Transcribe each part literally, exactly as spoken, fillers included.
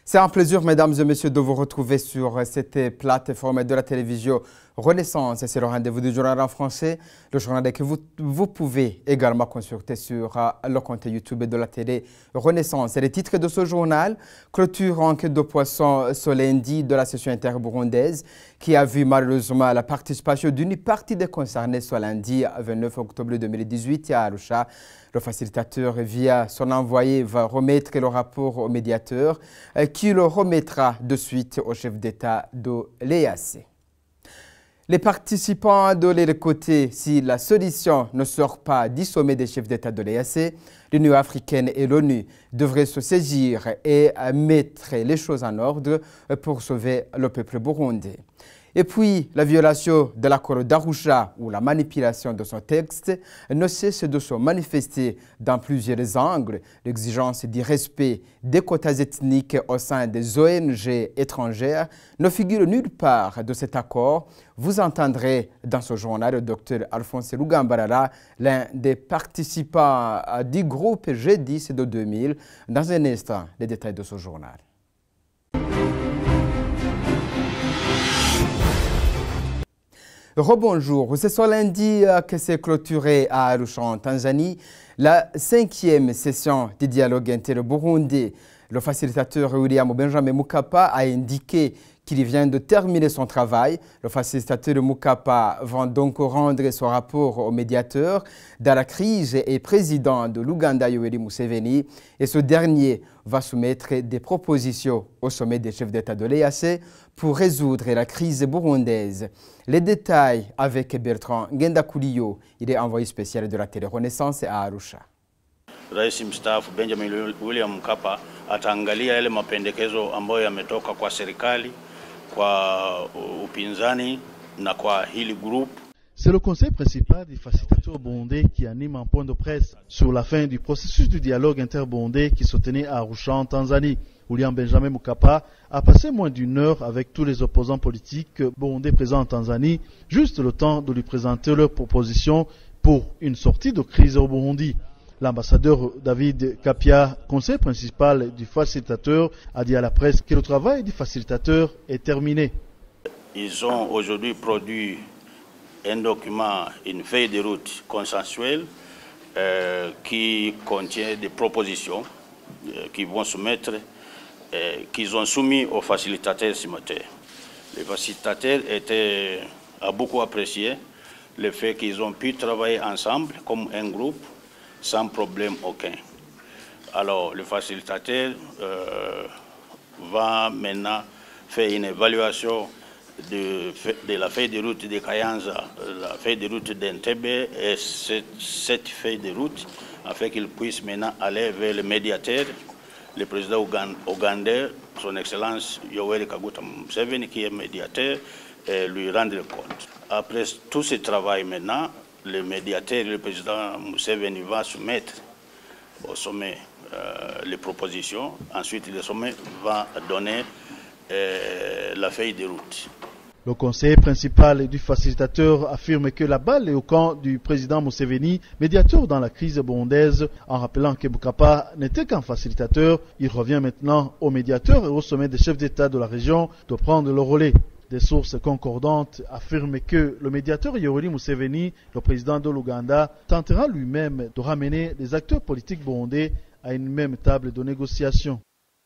C'est un plaisir, mesdames et messieurs, de vous retrouver sur cette plateforme de la télévision Renaissance. C'est le rendez-vous du journal en français, le journal que vous, vous pouvez également consulter sur le compte YouTube de la télé Renaissance. Et les titres de ce journal: clôture en queue de poisson ce lundi de la session interburundaise qui a vu malheureusement la participation d'une partie des concernés ce lundi vingt-neuf octobre deux mille dix-huit à Arusha. Le facilitateur, via son envoyé, va remettre le rapport au médiateur qui le remettra de suite au chef d'État de l'E A C. Les participants de leur côté, si la solution ne sort pas du sommet des chefs d'État de l'E A C, l'Union africaine et l'ONU devraient se saisir et mettre les choses en ordre pour sauver le peuple burundais. Et puis, la violation de l'accord d'Arusha ou la manipulation de son texte ne cesse de se manifester dans plusieurs angles. L'exigence du respect des quotas ethniques au sein des O N G étrangères ne figure nulle part de cet accord. Vous entendrez dans ce journal le docteur Alphonse Lugambarara, l'un des participants du groupe G dix de deux mille. Dans un instant, les détails de ce journal. Rebonjour, c'est ce lundi que s'est clôturée à Arusha en Tanzanie la cinquième session du dialogue inter-burundais. Le facilitateur William Benjamin Mukapa a indiqué qu'il vient de terminer son travail. Le facilitateur Mukapa va donc rendre son rapport au médiateur dans la crise et président de l'Ouganda Yoweri Museveni, et ce dernier va soumettre des propositions au sommet des chefs d'État de l'E A C pour résoudre la crise burundaise. Les détails avec Bertrand Ngendakuliyo, il est envoyé spécial de la télé Renaissance à Arusha. Rais mstaafu Benjamin William Mkapa ataangalia yale mapendekezo ambayo yametoka kwa serikali, kwa upinzani na kwa hili group. C'est le conseil principal des facilitateurs burundais qui anime un point de presse sur la fin du processus du dialogue interburundais qui se tenait à Arusha en Tanzanie. William Benjamin Mukapa a passé moins d'une heure avec tous les opposants politiques burundais présents en Tanzanie, juste le temps de lui présenter leurs propositions pour une sortie de crise au Burundi. L'ambassadeur David Kapia, conseiller principal du facilitateur, a dit à la presse que le travail du facilitateur est terminé. Ils ont aujourd'hui produit un document, une feuille de route consensuelle euh, qui contient des propositions euh, qui vont soumettre, euh, qu'ils ont soumis aux facilitateurs ce matin. Les facilitateurs étaient, a beaucoup apprécié le fait qu'ils ont pu travailler ensemble comme un groupe sans problème aucun. Alors le facilitateur euh, va maintenant faire une évaluation de, de la feuille de route de Kayanza, la feuille de route d'Entebbe et cette, cette feuille de route afin qu'il puisse maintenant aller vers le médiateur, le président ougandais, son excellence Yoweri Kaguta Museveni, qui est médiateur, et lui rendre compte. Après tout ce travail maintenant, le médiateur et le président Museveni va soumettre au sommet euh, les propositions. Ensuite, le sommet va donner euh, la feuille de route. Le conseiller principal du facilitateur affirme que la balle est au camp du président Museveni, médiateur dans la crise burundaise, en rappelant que Mukapa n'était qu'un facilitateur. Il revient maintenant au médiateur et au sommet des chefs d'État de la région de prendre le relais. Des sources concordantes affirment que le médiateur Yoweri Museveni, le président de l'Ouganda, tentera lui-même de ramener les acteurs politiques burundais à une même table de négociation.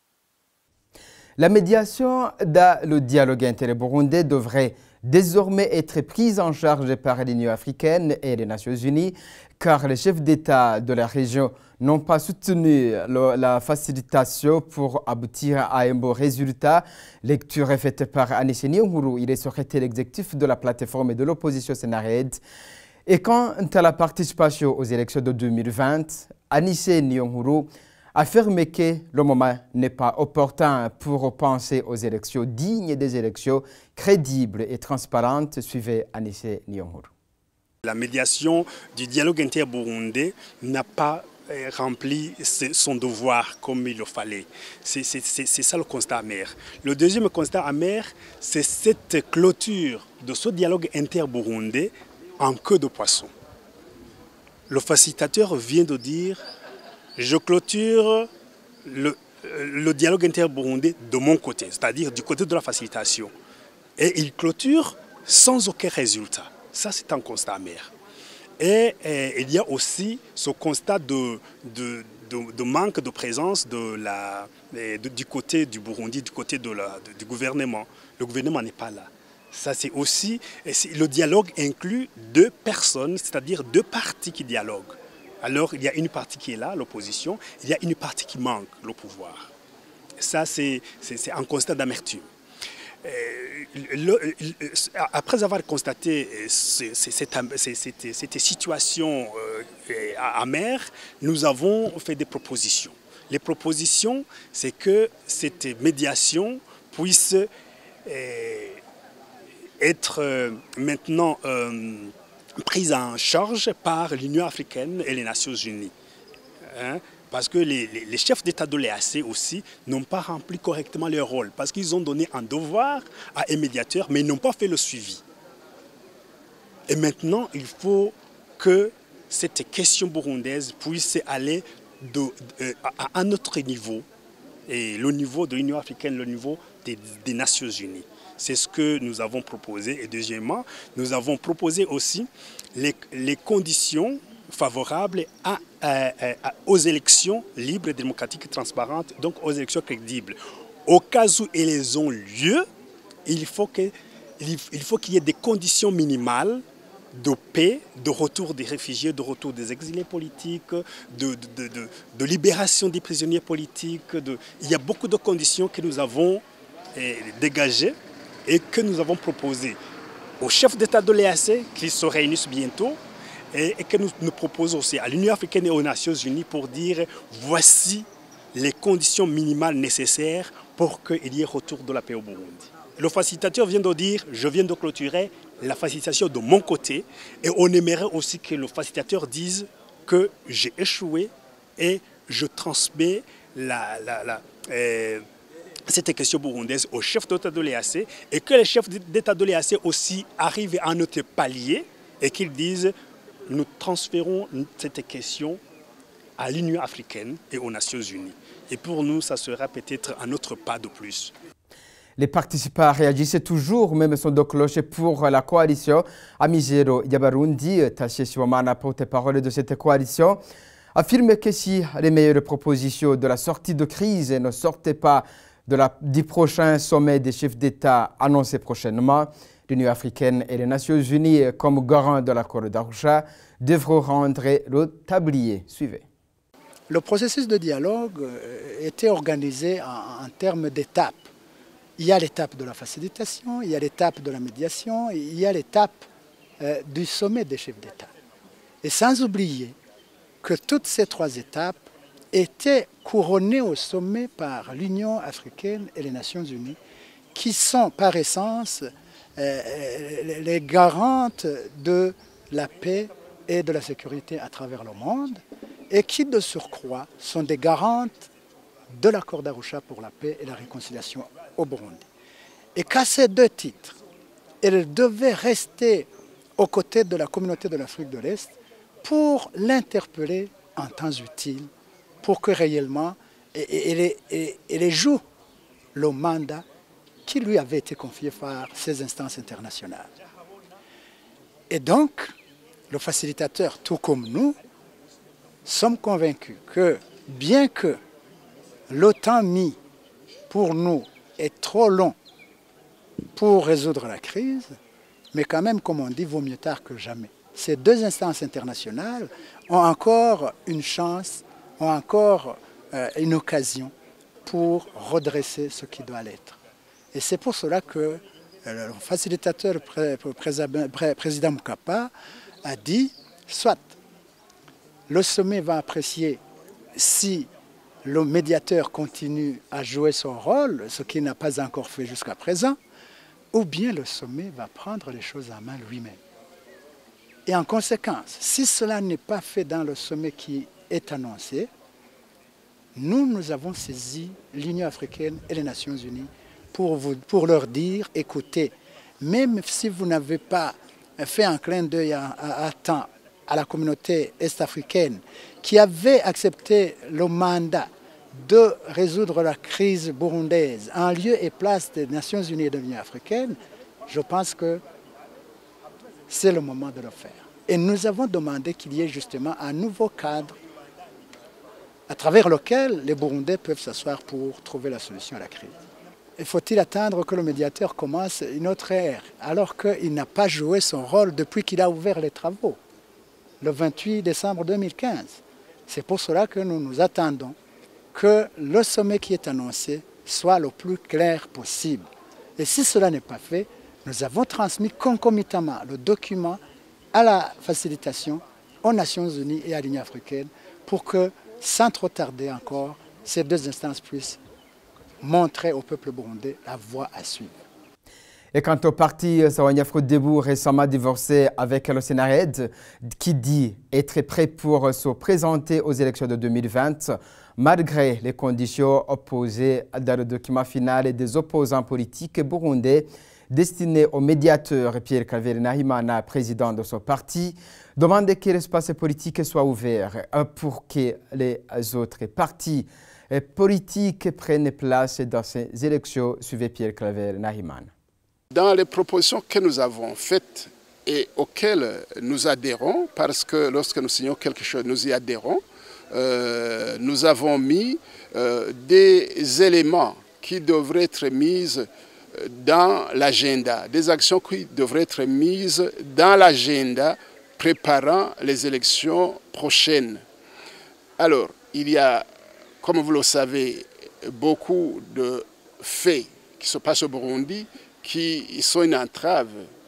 La médiation dans le dialogue inter-burundais devrait désormais être prise en charge par l'Union africaine et les Nations unies, car les chefs d'État de la région n'ont pas soutenu le, la facilitation pour aboutir à un bon résultat. Lecture est faite par Anissé Niyonkuru, il est secrétaire exécutif de la plateforme de l'opposition Sénared. Et quant à la participation aux élections de deux mille vingt, Anissé Niyonkuru affirme que le moment n'est pas opportun pour penser aux élections dignes des élections crédibles et transparentes. Suivez Anissé Niyonkuru. La médiation du dialogue inter-burundais n'a pas rempli son devoir comme il le fallait. C'est ça le constat amer. Le deuxième constat amer, c'est cette clôture de ce dialogue inter-burundais en queue de poisson. Le facilitateur vient de dire: je clôture le, le dialogue inter-burundais de mon côté, c'est-à-dire du côté de la facilitation. Et il clôture sans aucun résultat. Ça, c'est un constat amer. Et, et il y a aussi ce constat de, de, de, de manque de présence de la, de, du côté du Burundi, du côté de la, de, du gouvernement. Le gouvernement n'est pas là. Ça, c'est aussi, le dialogue inclut deux personnes, c'est-à-dire deux partis qui dialoguent. Alors, il y a une partie qui est là, l'opposition, il y a une partie qui manque, le pouvoir. Ça, c'est un constat d'amertume. Après avoir constaté cette, cette, cette situation amère, nous avons fait des propositions. Les propositions, c'est que cette médiation puisse être maintenant prise en charge par l'Union africaine et les Nations unies. Hein? Parce que les, les, les chefs d'État de l'E A C aussi n'ont pas rempli correctement leur rôle. Parce qu'ils ont donné un devoir à un médiateur, mais ils n'ont pas fait le suivi. Et maintenant, il faut que cette question burundaise puisse aller de, de, à un autre niveau. Et le niveau de l'Union africaine, le niveau des, des Nations unies. C'est ce que nous avons proposé. Et deuxièmement, nous avons proposé aussi les, les conditions favorables à, à, à, aux élections libres, démocratiques et transparentes, donc aux élections crédibles. Au cas où elles ont lieu, il faut que, il faut qu'il y ait des conditions minimales de paix, de retour des réfugiés, de retour des exilés politiques, de, de, de, de, de libération des prisonniers politiques. De, il y a beaucoup de conditions que nous avons eh, dégagées et que nous avons proposées aux chefs d'État de l'E A C qui se réunissent bientôt, et que nous, nous proposons aussi à l'Union africaine et aux Nations unies pour dire voici les conditions minimales nécessaires pour qu'il y ait retour de la paix au Burundi. Le facilitateur vient de dire je viens de clôturer la facilitation de mon côté et on aimerait aussi que le facilitateur dise que j'ai échoué et je transmets la, la, la, euh, cette question burundaise au chef d'État de l'E A C et que les chefs d'État de l'E A C aussi arrivent à notre palier et qu'ils disent nous transférons cette question à l'Union africaine et aux Nations unies. Et pour nous, ça sera peut-être un autre pas de plus. Les participants réagissaient toujours, même son de cloche pour la coalition. Amizero Yabarundi, Taché Siwamana, porte-parole de cette coalition, affirme que si les meilleures propositions de la sortie de crise ne sortaient pas de la, du prochain sommet des chefs d'État annoncé prochainement, l'Union africaine et les Nations unies, comme garant de l'accord d'Arusha, devront rendre le tablier. Suivez. Le processus de dialogue était organisé en, en termes d'étapes. Il y a l'étape de la facilitation, il y a l'étape de la médiation, il y a l'étape euh, du sommet des chefs d'État. Et sans oublier que toutes ces trois étapes étaient couronnées au sommet par l'Union africaine et les Nations unies, qui sont par essence euh, les garantes de la paix et de la sécurité à travers le monde, et qui de surcroît sont des garantes de l'accord d'Arusha pour la paix et la réconciliation au Burundi. Et qu'à ces deux titres, elle devait rester aux côtés de la communauté de l'Afrique de l'Est pour l'interpeller en temps utile, pour que réellement elle joue le mandat qui lui avait été confié par ces instances internationales. Et donc, le facilitateur, tout comme nous, sommes convaincus que bien que le temps mis pour nous est trop long pour résoudre la crise, mais quand même, comme on dit, vaut mieux tard que jamais. Ces deux instances internationales ont encore une chance, ont encore euh, une occasion pour redresser ce qui doit l'être. Et c'est pour cela que euh, le facilitateur pré pré pré président Mkapa a dit, soit le sommet va apprécier si le médiateur continue à jouer son rôle, ce qu'il n'a pas encore fait jusqu'à présent, ou bien le sommet va prendre les choses en main lui-même. Et en conséquence, si cela n'est pas fait dans le sommet qui est annoncé, nous, nous avons saisi l'Union africaine et les Nations unies pour, vous, pour leur dire, écoutez, même si vous n'avez pas fait un clin d'œil à, à, à temps à la communauté est-africaine qui avait accepté le mandat de résoudre la crise burundaise en lieu et place des Nations Unies et de l'Union africaine, je pense que c'est le moment de le faire. Et nous avons demandé qu'il y ait justement un nouveau cadre à travers lequel les Burundais peuvent s'asseoir pour trouver la solution à la crise. Et faut-il attendre que le médiateur commence une autre ère, alors qu'il n'a pas joué son rôle depuis qu'il a ouvert les travaux, le vingt-huit décembre deux mille quinze. C'est pour cela que nous nous attendons que le sommet qui est annoncé soit le plus clair possible. Et si cela n'est pas fait, nous avons transmis concomitamment le document à la facilitation, aux Nations Unies et à l'Union africaine pour que, sans trop tarder encore, ces deux instances puissent montrer au peuple burundais la voie à suivre. Et quant au parti Sawanyafrodebo, récemment divorcé avec le Sénarède, qui dit être prêt pour se présenter aux élections de deux mille vingt, malgré les conditions opposées dans le document final des opposants politiques burundais, destiné au médiateur Pierre Claver Nahimana, président de ce parti, demande que l'espace politique soit ouvert pour que les autres partis politiques prennent place dans ces élections, suivait Pierre Claver Nahimana. Dans les propositions que nous avons faites et auxquelles nous adhérons, parce que lorsque nous signons quelque chose, nous y adhérons, euh, nous avons mis euh, des éléments qui devraient être mis dans l'agenda, des actions qui devraient être mises dans l'agenda préparant les élections prochaines. Alors, il y a, comme vous le savez, beaucoup de faits qui se passent au Burundi qui sont une entrave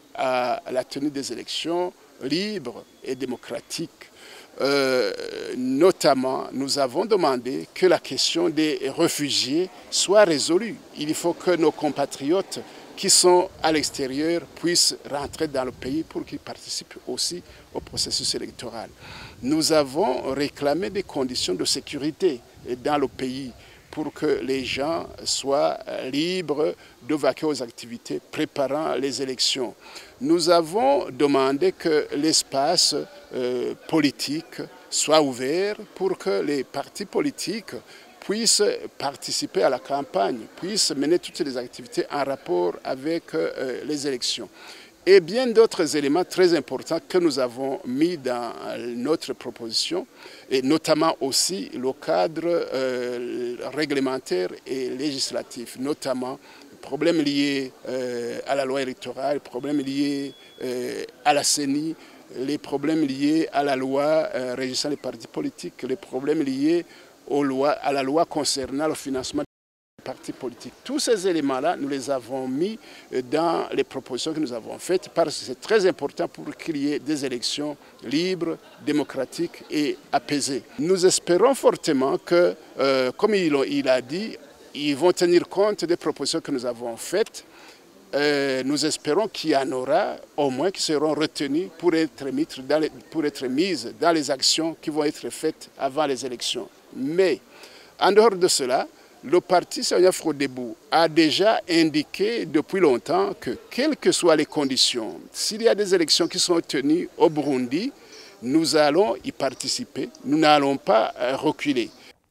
à la tenue des élections libres et démocratiques. Euh, notamment, nous avons demandé que la question des réfugiés soit résolue. Il faut que nos compatriotes qui sont à l'extérieur puissent rentrer dans le pays pour qu'ils participent aussi au processus électoral. Nous avons réclamé des conditions de sécurité dans le pays pour que les gens soient libres de vaquer aux activités préparant les élections. Nous avons demandé que l'espace euh, politique soit ouvert pour que les partis politiques puissent participer à la campagne, puissent mener toutes les activités en rapport avec euh, les élections. Et bien d'autres éléments très importants que nous avons mis dans notre proposition, et notamment aussi le cadre euh, réglementaire et législatif, notamment problèmes liés euh, à la loi électorale, problèmes liés euh, à la C E N I, les problèmes liés à la loi euh, régissant les partis politiques, les problèmes liés aux lois, à la loi concernant le financement des partis politiques. Tous ces éléments-là, nous les avons mis dans les propositions que nous avons faites parce que c'est très important pour qu'il y ait des élections libres, démocratiques et apaisées. Nous espérons fortement que, euh, comme il, il a dit, ils vont tenir compte des propositions que nous avons faites. Euh, nous espérons qu'il y en aura au moins qui seront retenues pour être, dans les, pour être mises dans les actions qui vont être faites avant les élections. Mais en dehors de cela, le parti Sawanyafrodebo a déjà indiqué depuis longtemps que, quelles que soient les conditions, s'il y a des élections qui sont tenues au Burundi, nous allons y participer, nous n'allons pas reculer.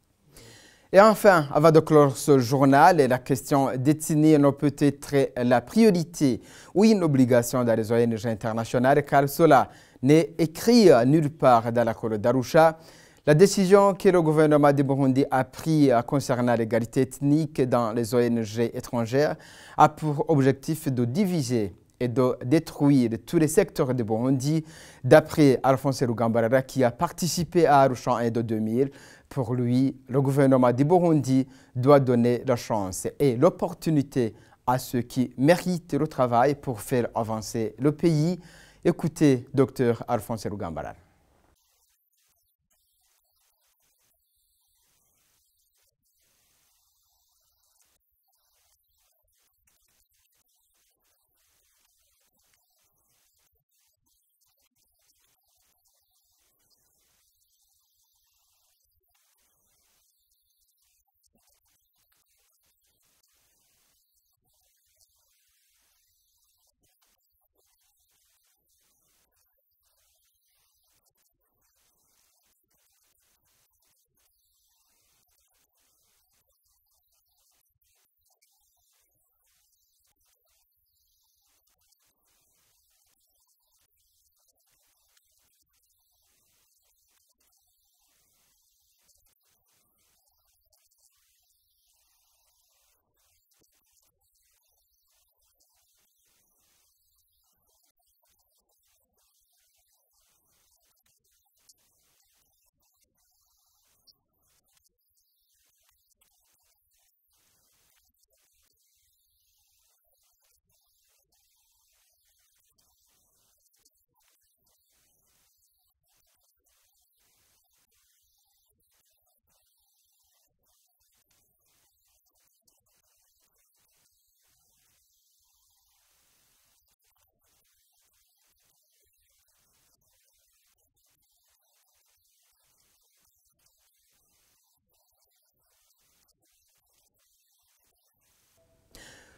Et enfin, avant de clore ce journal, la question détenue ne peut être la priorité ou une obligation dans les O N G internationales, car cela n'est écrit nulle part dans l'accord d'Arusha. La décision que le gouvernement du Burundi a prise concernant l'égalité ethnique dans les O N G étrangères a pour objectif de diviser et de détruire tous les secteurs du Burundi, d'après Alphonse Rugambarara qui a participé à Arusha un de deux mille. Pour lui, le gouvernement du Burundi doit donner la chance et l'opportunité à ceux qui méritent le travail pour faire avancer le pays. Écoutez Dr Alphonse Rugambarara.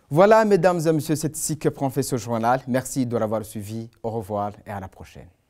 Voilà, mesdames et messieurs, c'est ici que prend fait ce journal. Merci de l'avoir suivi. Au revoir et à la prochaine.